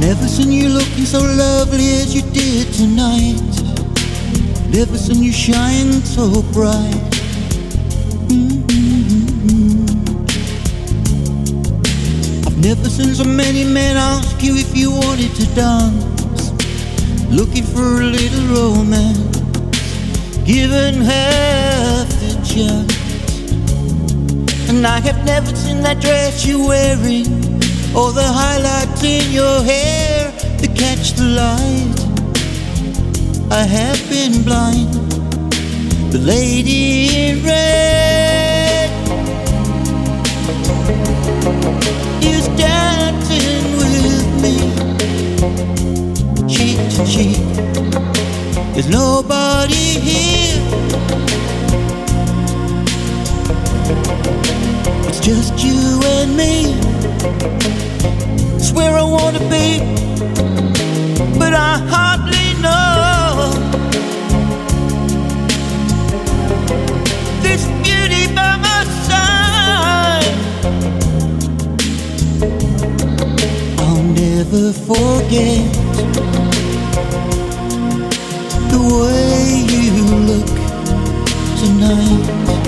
Never seen you looking so lovely as you did tonight. Never seen you shine so bright. I've never seen so many men ask you if you wanted to dance, looking for a little romance, given half the chance. And I have never seen that dress you're wearing, or the highlights in your hair to catch the light. I have been blind. The lady in red is dancing with me, cheek to cheek. There's nobody here. It's just you and me. It's where I want to be, but I hardly know this beauty by my side. I'll never forget the way you look tonight.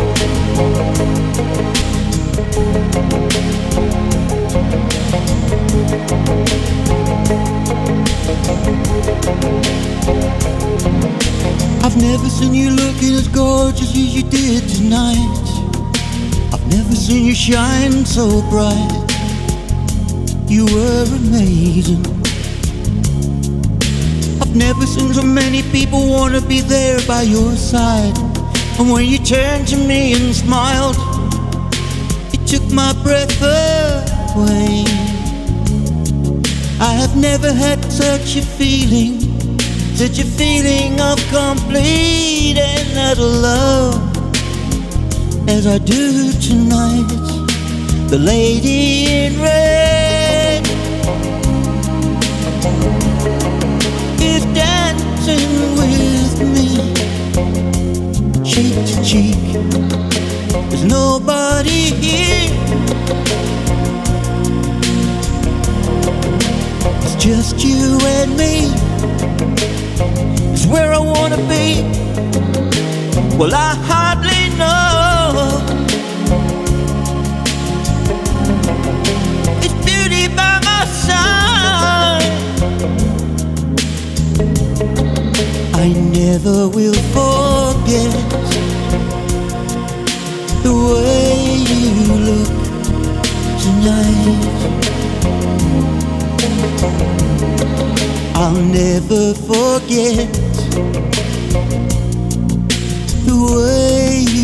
I've never seen you looking as gorgeous as you did tonight. I've never seen you shine so bright. You were amazing. I've never seen so many people want to be there by your side. And when you turned to me and smiled, it took my breath away. I have never had such a feeling of complete and utter love as I do tonight. The lady in red is dancing with me, cheek to cheek. There's nobody here. It's just you and me. It's where I wanna be. Well, I hardly know. It's beauty by my side. I never will forget the way you look tonight. I'll never forget the way you